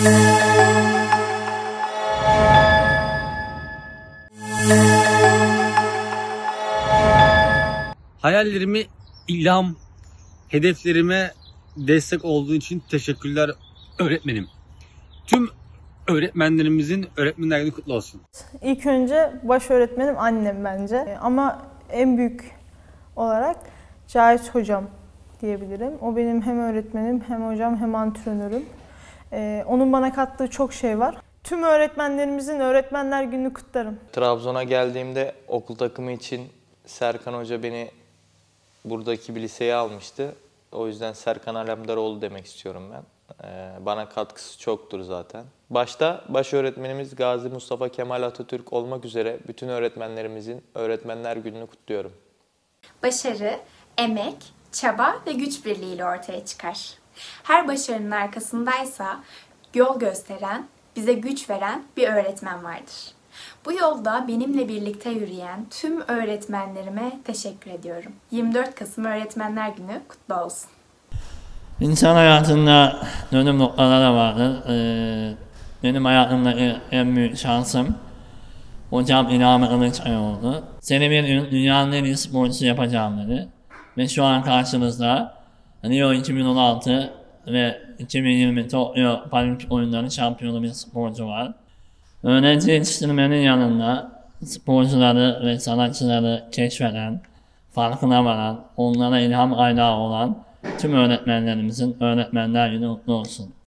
Hayallerimi, ilham, hedeflerime destek olduğu için teşekkürler öğretmenim. Tüm öğretmenlerimizin Öğretmenler Günü kutlu olsun. İlk önce baş öğretmenim annem bence. Ama en büyük olarak Cahit hocam diyebilirim. O benim hem öğretmenim, hem hocam, hem antrenörüm. Onun bana kattığı çok şey var. Tüm öğretmenlerimizin Öğretmenler Günü'nü kutlarım. Trabzon'a geldiğimde okul takımı için Serkan Hoca beni buradaki bir liseye almıştı. O yüzden Serkan Alemdaroğlu demek istiyorum ben. Bana katkısı çoktur zaten. Başta baş öğretmenimiz Gazi Mustafa Kemal Atatürk olmak üzere bütün öğretmenlerimizin Öğretmenler Günü'nü kutluyorum. Başarı, emek, çaba ve güç birliğiyle ortaya çıkar. Her başarının arkasındaysa yol gösteren, bize güç veren bir öğretmen vardır. Bu yolda benimle birlikte yürüyen tüm öğretmenlerime teşekkür ediyorum. 24 Kasım Öğretmenler Günü kutlu olsun. İnsan hayatında dönüm noktaları vardır. Benim hayatımdaki en büyük şansım hocam İlhami Kılıçay oldu. Seni bir gün dünyanın en iyi sporcusu yapacağım dedi. Ve şu an karşınızda Rio 2016 ve 2020 Tokyo Paralimpik Oyunları şampiyonu bir sporcu var. Öğrenci yetiştirmenin yanında sporcuları ve sanatçıları keşfeden, farkına varan, onlara ilham kaynağı olan tüm öğretmenlerimizin Öğretmenler Günü kutlu olsun.